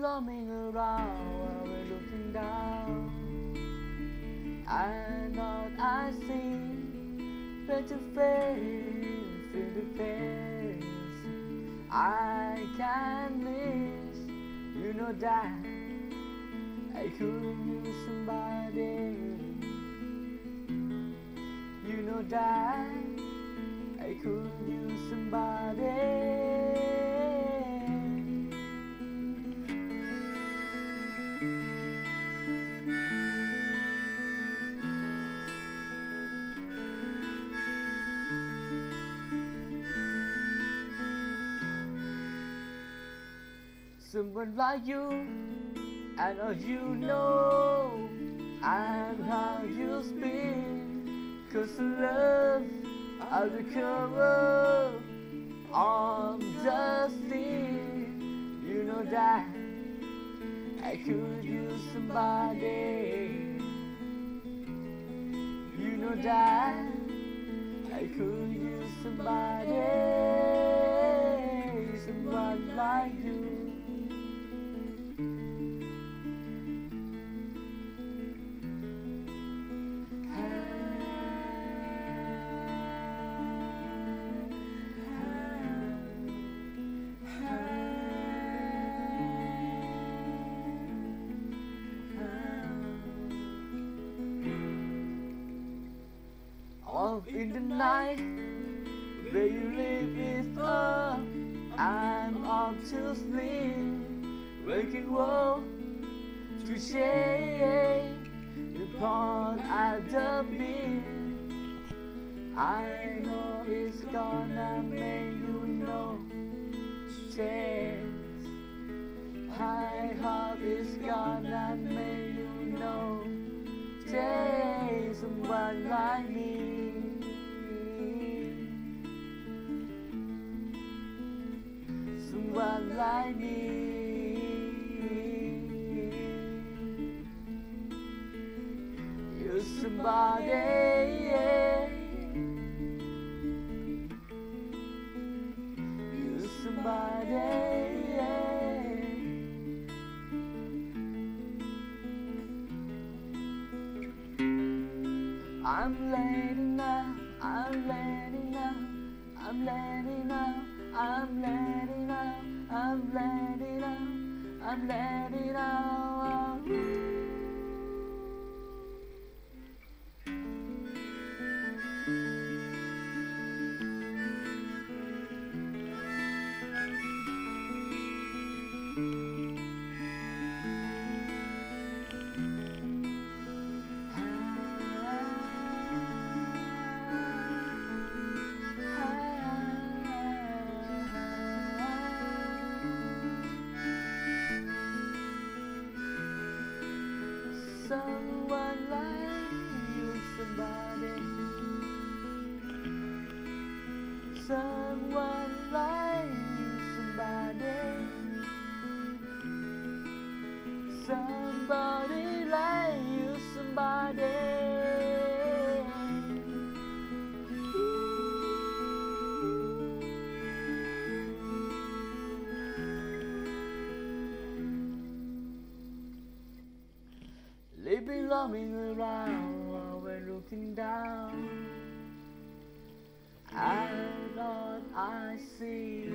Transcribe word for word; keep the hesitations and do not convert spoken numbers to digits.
roaming around while we're looking down. I know I see better face, feel the pain. I can't miss, you know that I could use somebody. You know that I could use somebody. Someone like you, and all you know, and how you speak. Cause the love undercover, I'm dusty. You know that I could use somebody. You know that I could use somebody, someone like you. Off in the night, where you live with her, I'm up to sleep, waking world to shake the part at the beat. I know it's gonna make you know change. I hope it's gonna make you know change someone like me. Someone like me. You're somebody, yeah. You're somebody, yeah. I'm letting out, I'm letting out, I'm letting out, I'm letting out, I'm letting out, I'm letting out. Someone like you, somebody. Someone like you, somebody. Somebody like you, somebody. Living roaming around while we're looking down. I thought I see